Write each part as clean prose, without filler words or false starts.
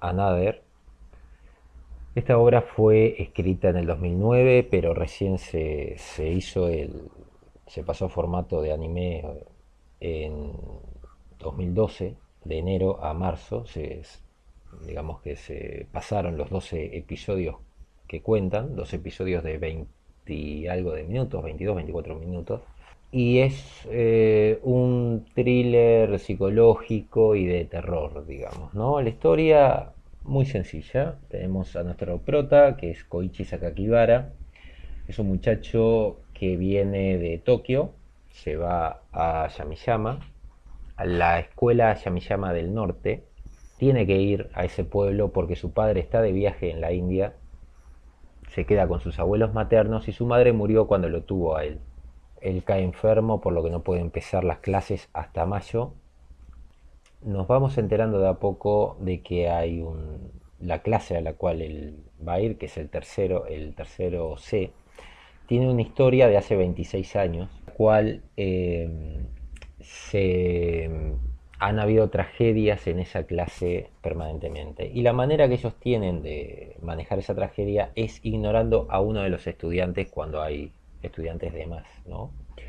Another. Esta obra fue escrita en el 2009, pero recién se pasó a formato de anime en 2012, de enero a marzo. Digamos que se pasaron los 12 episodios que cuentan, 12 episodios de 20 y algo de minutos, 22, 24 minutos. Y es un thriller psicológico y de terror, digamos, ¿no? La historia muy sencilla. Tenemos a nuestro prota, que es Koichi Sakakibara. Es un muchacho que viene de Tokio, se va a Yamiyama, a la escuela Yamiyama del norte. Tiene que ir a ese pueblo porque su padre está de viaje en la India, se queda con sus abuelos maternos y su madre murió cuando lo tuvo a él. Él cae enfermo, por lo que no puede empezar las clases hasta mayo. Nos vamos enterando de a poco de que la clase a la cual él va a ir, que es el tercero C, tiene una historia de hace 26 años, la cual se han habido tragedias en esa clase permanentemente. Y la manera que ellos tienen de manejar esa tragedia es ignorando a uno de los estudiantes cuando hay estudiantes de más, ¿no?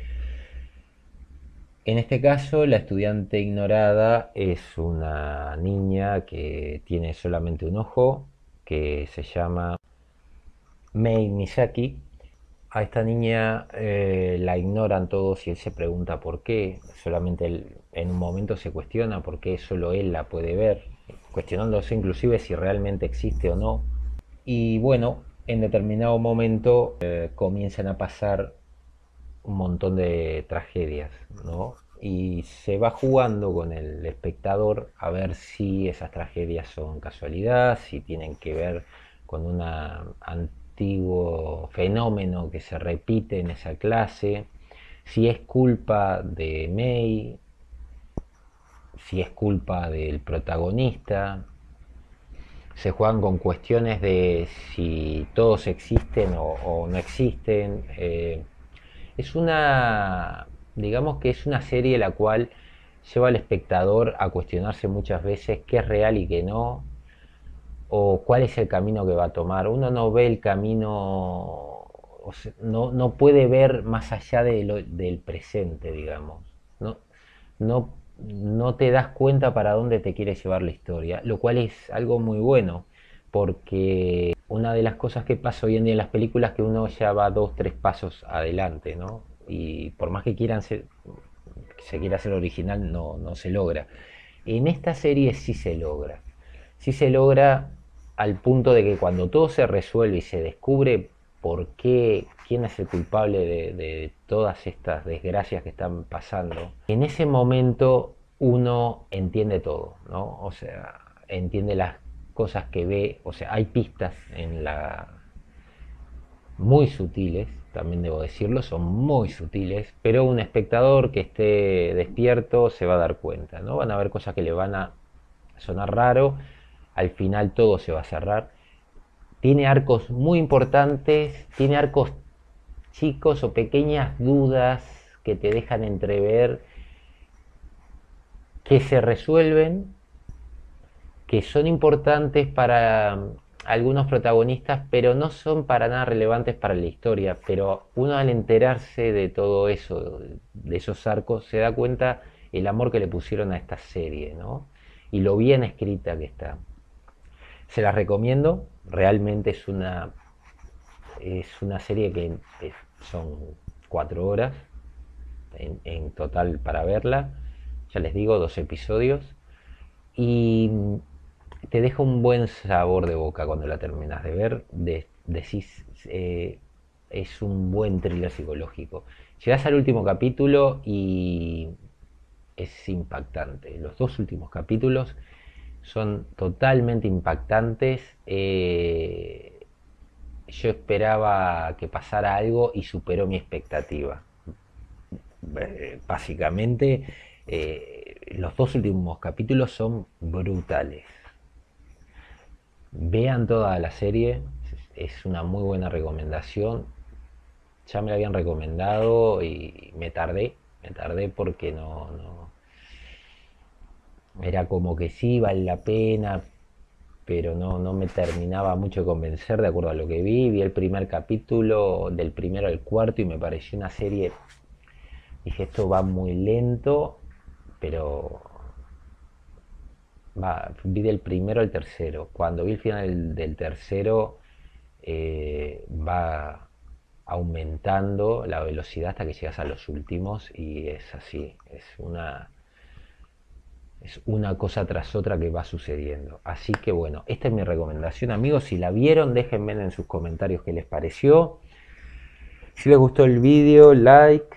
En este caso, la estudiante ignorada es una niña que tiene solamente un ojo, que se llama Mei Misaki. A esta niña la ignoran todos y él se pregunta por qué. Solamente él en un momento se cuestiona por qué solo él la puede ver, cuestionándose inclusive si realmente existe o no. Y bueno, en determinado momento comienzan a pasar un montón de tragedias, ¿no? Y se va jugando con el espectador a ver si esas tragedias son casualidad, si tienen que ver con un antiguo fenómeno que se repite en esa clase, si es culpa de May, si es culpa del protagonista. Se juegan con cuestiones de si todos existen o no existen. Es una, digamos que es una serie la cual lleva al espectador a cuestionarse muchas veces qué es real y qué no, o cuál es el camino que va a tomar. Uno no ve el camino, o sea, no puede ver más allá del presente, digamos. No, no, no te das cuenta para dónde te quiere llevar la historia, lo cual es algo muy bueno, porque una de las cosas que pasa hoy en día en las películas es que uno ya va dos, tres pasos adelante, ¿no? Y por más que se quiera hacer original, no se logra. En esta serie sí se logra. Sí se logra al punto de que cuando todo se resuelve y se descubre por qué, quién es el culpable de todas estas desgracias que están pasando, en ese momento uno entiende todo, ¿no? O sea, entiende las cosas que ve, o sea, hay pistas muy sutiles, también debo decirlo, son muy sutiles, pero un espectador que esté despierto se va a dar cuenta, ¿no? Van a ver cosas que le van a sonar raro, al final todo se va a cerrar. Tiene arcos muy importantes, tiene arcos chicos o pequeñas dudas que te dejan entrever que se resuelven, que son importantes para algunos protagonistas, pero no son para nada relevantes para la historia. Pero uno al enterarse de todo eso, de esos arcos, se da cuenta el amor que le pusieron a esta serie, ¿no? Y lo bien escrita que está. Se las recomiendo, realmente es una serie que son 4 horas en total para verla. Ya les digo, 2 episodios. Y te deja un buen sabor de boca cuando la terminas de ver. Decís, es un buen thriller psicológico. Llegás al último capítulo y es impactante. Los dos últimos capítulos son totalmente impactantes. Yo esperaba que pasara algo y superó mi expectativa. Básicamente, los dos últimos capítulos son brutales. Vean toda la serie, es una muy buena recomendación. Ya me la habían recomendado y me tardé porque no, era como que sí, vale la pena, pero no me terminaba mucho de convencer de acuerdo a lo que vi el primer capítulo del primero al cuarto y me pareció una serie, dije esto va muy lento, pero vi del primero al tercero. Cuando vi el final del tercero, va aumentando la velocidad hasta que llegas a los últimos y es así, es una cosa tras otra que va sucediendo. Así que bueno, esta es mi recomendación, amigos. Si la vieron, déjenme en sus comentarios qué les pareció. Si les gustó el vídeo, like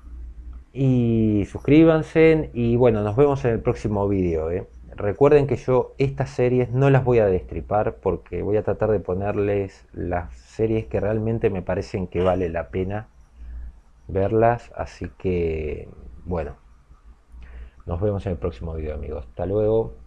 y suscríbanse. Y bueno, nos vemos en el próximo vídeo. Recuerden que yo estas series no las voy a destripar porque voy a tratar de ponerles las series que realmente me parecen que vale la pena verlas. Así que bueno, nos vemos en el próximo vídeo, amigos. Hasta luego.